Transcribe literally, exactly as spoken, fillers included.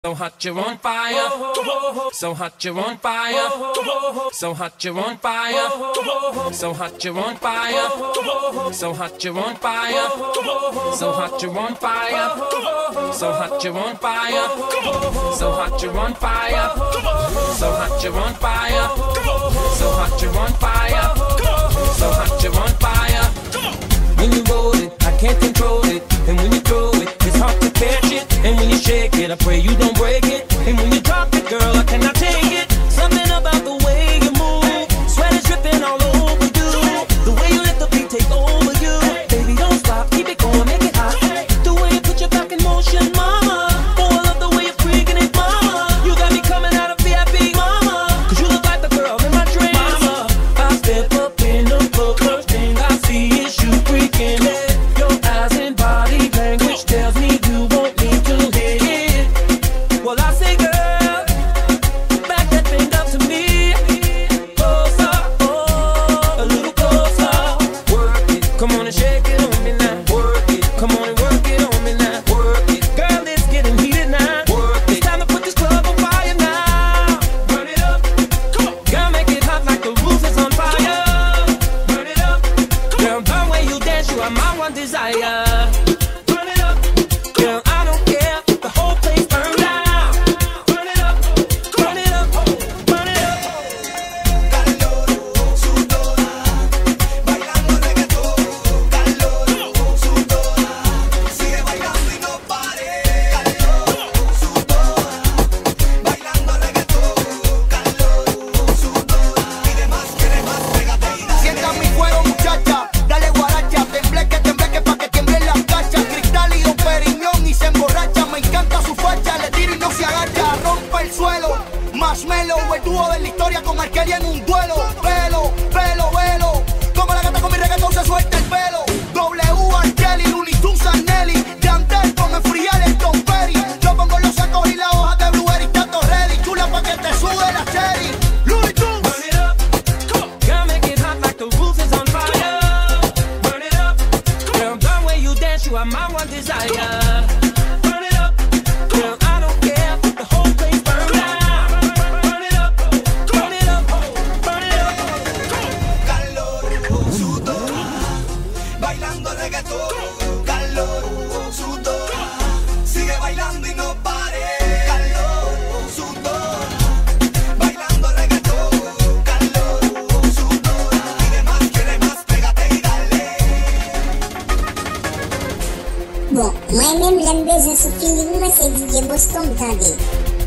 So hot you're on fire, so hot you're on fire, so hot you're on fire, so hot you're on fire, so hot you're on fire, so hot you're on fire, so hot you're on fire, so hot you're on fire, so hot you're on fire, so hot you're on fire, so hot you're on fire. When you roll it, I can't control it, and when you throw it, it's hard to catch it. And when you shake it, I pray you don't break it. And when you drop it, girl, I cannot take it. Something about the way you move, sweat is dripping all over you. The way you let the beat take over you. Baby, don't stop, keep it going, make it hot. The way you put your back in motion, mama. Oh, I love the way you're freaking it, mama. You got me coming out of V I P, mama. Cause you look like the girl in my dreams, mama. I step up in the club, first thing I see is you freaking it. Your eyes and body language tells me you want me to hit it. Well, I say, girl, back that thing up to me. Closer, oh, a little closer. Work it, come on and shake it on me now. Work it, come on and work it on me now. Work it, girl, it's getting heated now. Work it, it's time to put this club on fire now. Burn it up, come on. Girl, make it hot like the roof is on fire. Burn it up, girl, the way you dance, you are my one desire. Burn it up, girl, I don't care, the whole place burn down. Burn it up, burn it up, burn it up. Calor, sudor, bailando reggaetón. Calor, sudor, sigue bailando y no pare. Calor, sudor, bailando reggaetón. Calor, sudor, pide más, quiere más, pégate y dale. Sientan mi fuego, muchacha, dale guaracha, tembleque, tembleque pa' que tiemblen las cachas. Cristal y Don Periñón y se emborracha. Me encanta su facha, le tiro y no se agacha. Rompe el suelo, Marshmello, el dúo de la historia con Arkelia en un duelo. Pelo, pelo, velo, como la gata con mi reggaetón se suelta el pelo. W, Arkelly, Looney Tunes, Nelly, Yandel con el Friel, el Tom Perry. Yo pongo los sacos y las hojas de blueberry, tanto ready, chula pa' que te sube la cherry. Looney Tunes. Burn it up, come on. Girl, make it hot like the roof is on fire. Burn it up, girl, the way you dance, you are my one desire. Burn it up, girl, I don't care, the whole place burn down. Burn it up, burn it up, burn it up. Calor, sudor, bailando reggaetón. Calor, sudor, sigue bailando y no pare. Calor, sudor, bailando reggaetón. Calor, sudor, pide más, quiere más, pégate y dale. Bon, moi-même j'aime bien ce feeling, moi c'est D J Boston, t'as dit.